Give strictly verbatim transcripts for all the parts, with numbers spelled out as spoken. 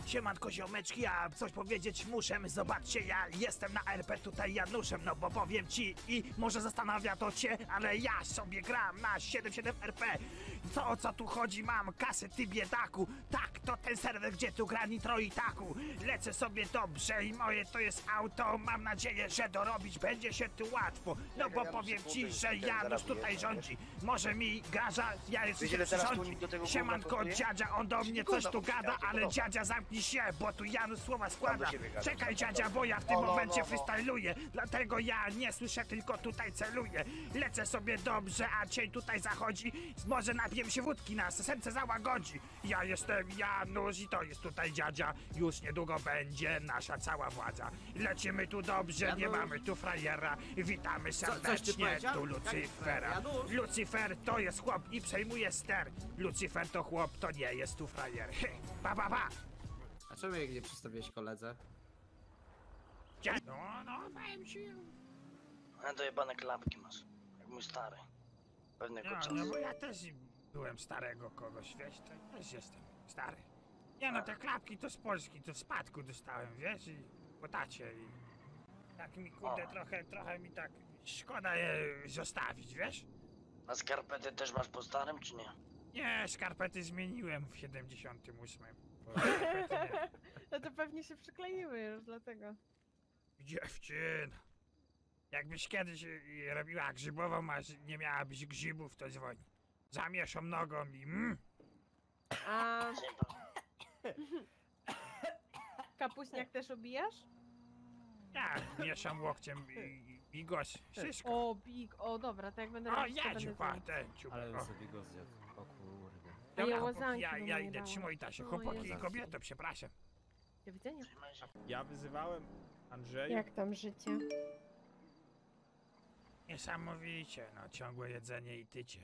Siemanko ziomeczki, ja coś powiedzieć muszę. Zobaczcie, ja jestem na R P tutaj Januszem, no bo powiem ci i może zastanawia to cię, ale ja sobie gram na siedem siedem R P. Co o co tu chodzi? Mam kasę, ty biedaku. Tak, to ten serwer, gdzie tu gra Nitro i Taku. Lecę sobie dobrze i moje to jest auto. Mam nadzieję, że dorobić będzie się tu łatwo. No bo powiem ci, że Janusz tutaj rządzi. Może mi garza, ja jestem się przyrządzi. Siemanko dziadzia, on do mnie coś tu gada, ale dziadzia zamknij się, bo tu Janusz słowa składa. Czekaj dziadzia, bo ja w tym momencie freestyluję. Dlatego ja nie słyszę, tylko tutaj celuję. Lecę sobie dobrze, a cień tutaj zachodzi. Może napijem się wódki, nas serce załagodzi. Ja jestem Janusz i to jest tutaj dziadzia. Już niedługo będzie nasza cała władza. Lecimy tu dobrze, nie mamy tu frajera. Witamy serdecznie tu Lucyfera. Lucyfer to jest chłop i przejmuje ster. Lucyfer to chłop, to nie jest tu frajer. Pa, pa, pa. A czemu jak nie przedstawiłeś koledze? No, no, powiem ci. A dojebane klapki masz, jak mój stary. Pewnego No, czasu. no bo ja też byłem starego kogoś, wiesz, to też jestem stary. Nie no, te klapki to z Polski, to z spadku dostałem, wiesz, i po tacie i... Tak mi kurde, O. trochę, trochę mi tak szkoda je zostawić, wiesz? A skarpety też masz po starym, czy nie? Nie, skarpety zmieniłem w siedemdziesiątym ósmym. Bo skarpety nie. No to pewnie się przykleiły już, dlatego. Dziewczyno, jakbyś kiedyś y, robiła grzybową, a nie miałabyś grzybów, to dzwoni. Zamieszam nogą i mm, A Dzień kapuśniak też obijasz? ja mieszam łokciem i, i bigos, wszystko. O, big, o dobra, to jak będę O, robić, to jedziu, będę pa, wiedzieć. ten ciup. Ale O. bym sobie go zjadł. O kurde. A ja Dobra, łazanki ja, bym ja nie idę, dała. trzymaj tasie, O, chłopaki i Jezu. kobiety, przepraszam. Do widzenia. Ja wyzywałem Andrzeja. Jak tam życie? Niesamowicie, no, ciągłe jedzenie i tycie.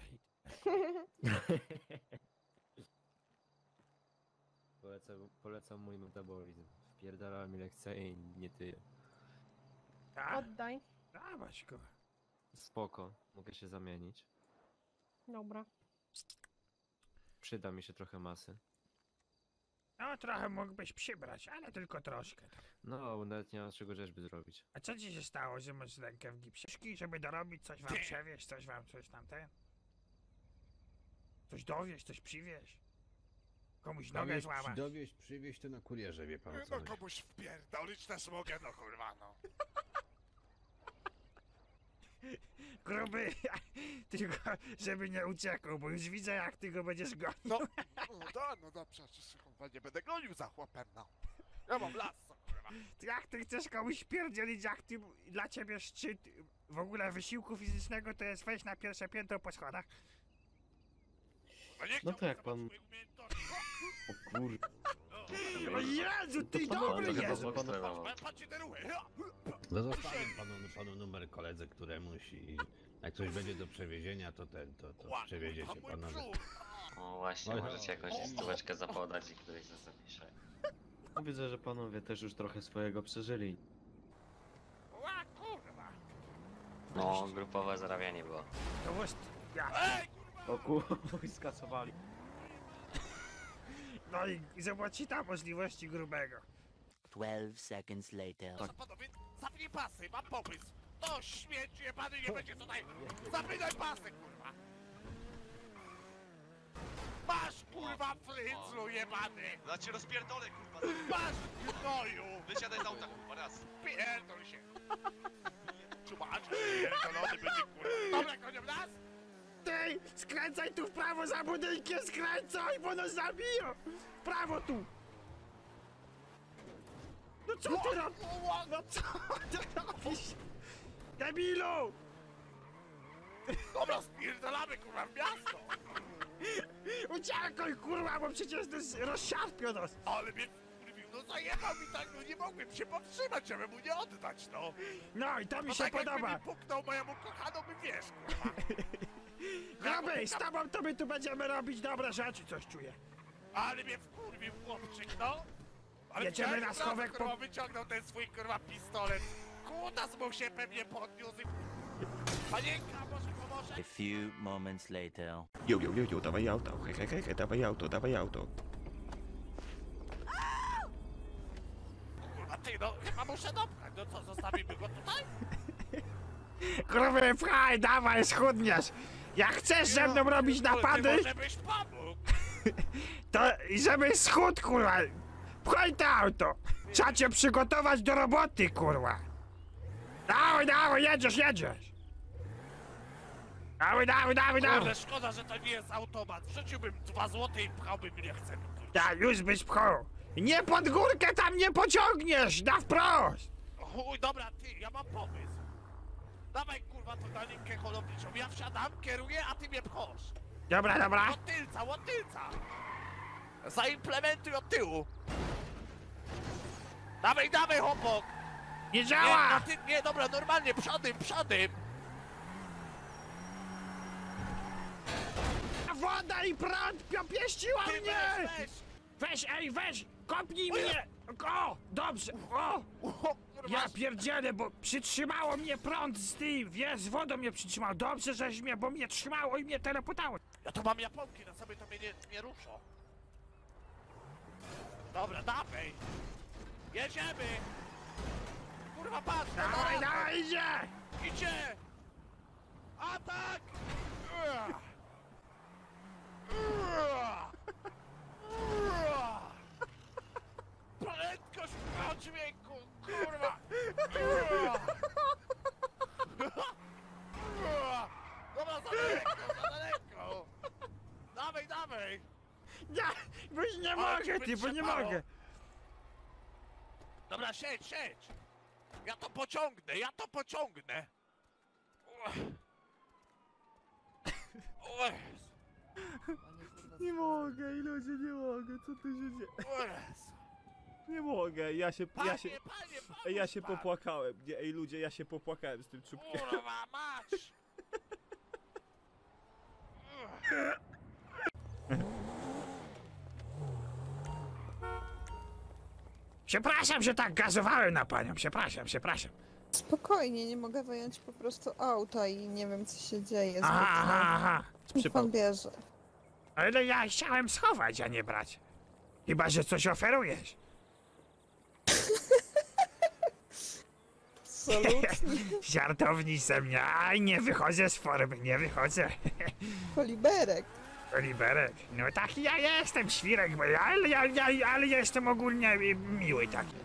Polecam, polecam mój metabolizm. Wpierdalałem ile chcę i nie ty. Tak? Oddaj. Dawać go. Spoko, mogę się zamienić. Dobra. Przyda mi się trochę masy. No, trochę mógłbyś przybrać, ale tylko troszkę. No, bo nawet nie ma czego rzeźby zrobić. A co ci się stało, że masz rękę w gipsie? Żeby dorobić, coś wam przewieźć, coś wam, coś tam ten? Coś dowieść, coś przywieźć? Komuś nogę Dowieść, złamać? dowieść, przywieźć to na kurierze, wie pan o co No chodzi. komuś wpierdolić też mogę, no kurwa, no. Gruby, tylko żeby nie uciekł, bo już widzę jak ty go będziesz gonił. No, no, da, no dobrze, przecież kurwa nie będę gonił za chłopem, no. Ja mam las, kurwa. Ty jak ty chcesz komuś pierdzielić, jak ty, dla ciebie szczyt w ogóle wysiłku fizycznego to jest wejść na pierwsze piętro po schodach? No, nie No to jak chciałbym pan- zobaczyć mojej umiejętności. O kurde. O Jezu, ty To dobry pan- jest! to pan- Patrz, patrzcie te ruchy. No zostawię panu, panu numer koledze któremuś i jak coś będzie do przewiezienia, to ten, to, to Ła, przewiezie kurwa, się mój panowie. brzuch. O właśnie, Oj, możecie oj. jakąś stóweczkę zapodać i któryś to zapisze. Widzę, że panowie też już trochę swojego przeżyli. Ła, kurwa! No, grupowe zarabianie było. To jest... Ja. Ej, kurwa! O kurwa, skasowali. No i zobaczy tam możliwości grubego. twelve seconds later. To panowie, zapnij pasy, mam pomysł. To śmieć jebany nie będzie tutaj. Zapinaj pasy, kurwa. Masz, kurwa, fryclu jebany. Ja cię rozpierdolę, kurwa! Masz, gnoju. Wysiadaj z auta, kurwa, raz! Pierdol się. Czumaczku, pierdolony będzie, kurwa. Dobra, koniem nas? Ty! Skręcaj tu w prawo za budynkiem, skręcaj, bo nas zabiją! W prawo tu! No co ty robisz? No co ty robisz? Debilu! Dobra, spierdolamy, kurwa, w miasto. Uciekaj, kurwa, bo przecież to jest rozsiarpią nas! Ale mnie, kurwa, no zajebał mi tak, no nie mogłem się powstrzymać, żeby mu nie oddać, no. No i to mi No się tak podoba! jakby mi puknął mojemu kochaną, by wiesz, kurwa. Gruby, z tobą to my tu będziemy robić dobre rzeczy, coś czuję. Ale mnie wkurwił chłopczyk, no. Ale Jedziemy widziałeś, na od razu, schowek po- kurwa, wyciągnął ten swój, kurwa, pistolet. Kutas mu się pewnie podniósł i... Panienka, może pomoże? A few moments later. Jo, jo, jo, jo, dawaj auto, hej, hej, hej, hej, dawaj auto, dawaj auto. no chyba muszę dopchać. No co, zostawimy go tutaj? Kurwa, pchaj, dawaj, schudniesz. Jak chcesz ze mną robić napady, Ty może byś pomógł. to i żebyś schudł, kurwa. Pchaj to auto. Trzeba cię przygotować do roboty, kurwa. Dawaj, dawaj, jedziesz, jedziesz. Dawaj, dawaj, dawaj, dawaj. Kurde, szkoda, że to nie jest automat. Wrzuciłbym dwa złote i pchałbym nie chcę. Tak, już byś pchał. Nie pod górkę tam nie pociągniesz, na wprost. Chuj, dobra, ty, ja mam pomysł. Dawaj kurwa tą linkę holowniczą. Ja wsiadam, kieruję, a ty mnie pchasz. Dobra, dobra. Od tylca, od tylca. Zaimplementuj od tyłu. Dawaj, dawaj, chłopak. Nie Nie, działa. na ty, nie, dobra, normalnie, przodem, przodem. Woda i prąd popieściła Ty mnie. weź, weź. Weź, ej, weź, kopnij mnie. O, dobrze, o. O, kurwa. Ja pierdzielę, bo przytrzymało mnie prąd z tym, wiesz, z wodą mnie przytrzymało. Dobrze, żeś mnie, bo mnie trzymało i mnie telepotało. Ja tu mam japonki, na sobie to mnie nie, nie ruszą. Dobra, dawaj. Jedziemy. Kurwa, patrz, no Dawaj, dobra. dawaj, idzie. Idzie! Atak! Ua! Ua! Ua! Prędkość w dźwięku! Kurwa! Ua! Ua! Dobra, za daleko, za daleko! Dawaj, dawaj! Ja, bo już nie Ale mogę, cię ty, bo nie wytrzepało. mogę. Dobra, siedź, siedź! Ja to pociągnę, ja to pociągnę! Ua! O Jezu, Nie mogę, i ludzie, nie mogę, co tu się dzieje? o Jezu. Nie mogę, ja się, Panie, ja się, panie, pomóż ej, ja się pan. popłakałem, nie, ej ludzie, ja się popłakałem z tym czubkiem. Kurwa, mać! Przepraszam, że tak gazowałem na panią, przepraszam, przepraszam. Spokojnie, nie mogę wyjąć po prostu auta i nie wiem co się dzieje. Aha, aha, aha. Niech pan bierze. Ale ja chciałem schować, a nie brać. Chyba, że coś oferujesz. Absolutnie. Żartowni ze mnie. Aj, nie wychodzę z formy, nie wychodzę. Koliberek. Liberek. No taki ja jestem, świrek, bo ja, ale, ja, ja, ale ja jestem ogólnie y, miły taki.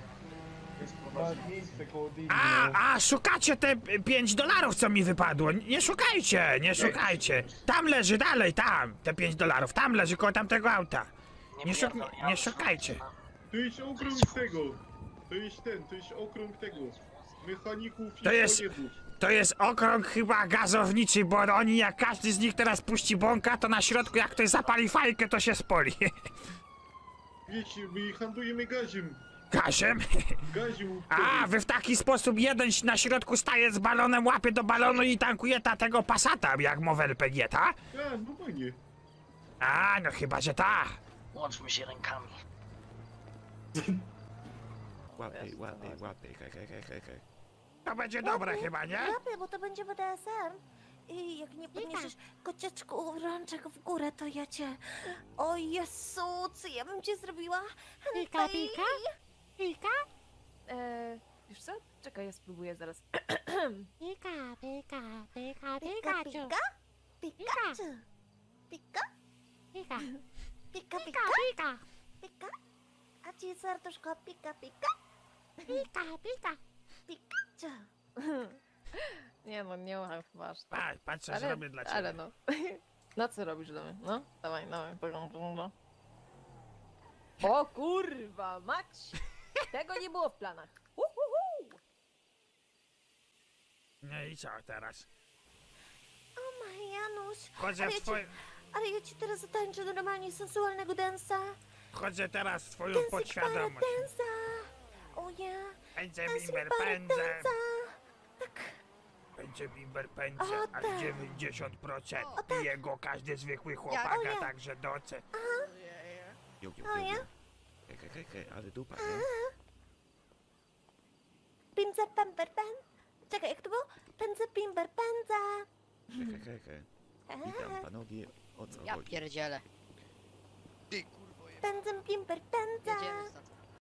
A, a, szukacie te pięć dolarów, co mi wypadło. Nie szukajcie, nie szukajcie. Tam leży dalej, tam, te pięć dolarów. Tam leży koło tamtego auta. Nie, szuk nie szukajcie. To jest okrąg tego. To jest ten, to jest okrąg tego. Mechaników i To jest- pojebów. To jest okrąg chyba gazowniczy, bo oni, jak każdy z nich teraz puści bąka, to na środku jak ktoś zapali fajkę, to się spoli. Wiecie, my handlujemy gazem. Gazem? Gazem. A, wy w taki sposób jeden na środku staje z balonem, łapie do balonu i tankuje ta tego Passata, jak mowa L P G, ta? A, no panie. A, no chyba, że ta. Łączmy się rękami. Łapej, łapej, łapej, hej, hej, hej, hej, hej. To będzie dobre chyba, nie? Lepiej, bo to będzie B D S M. I jak nie podniesiesz kocieczku rączek w górę, to ja cię... O Jezu, co ja bym cię zrobiła? Pika, pika? Pika? Eee, wiesz co? Czekaj, ja spróbuję zaraz. Pika, pika, pika, pika, pika? Pikachu. Pika? Pika. Pika, Pika, pika? pika. Pika? A ci serduszko pika, pika? Pika, pika. Pikachu. Nie no, nie mam chyba aż tak. Patrz, patrz, co zrobię dla ciebie. Ale no. No co robisz dla mnie? No, dawaj, dawaj, no. O kurwa, mać! Tego nie było w planach. Uhuhu! No i co teraz? O my Janusz. Chodzę Ale w ja ci, twoim... ale ja ci teraz zatańczę normalnie sensualnego dansa. Wchodzę teraz w twoją Dancing podświadomość. para dansa. O ja. Pędzę Dancing bimber, para pędzę. dansa. Tak. Pędzę bimber, pędzę, O, a tak. dziewięćdziesiąt procent O, tak. jego każdy zwykły O, chłopak, ja. a także doce. Jo, jo, O jo, ja. jo. Hej, hej, hej, hej, ale dupa, nie? Pędzę, pęper, pęd. Czekaj, jak to było? Pędzę, pimber, pędza. Hej, hej, hej, hej. Witam panowie, o co Ja chodzi? pierdzielę. Pędzę, pimper, pędza. Jedziemy stąd.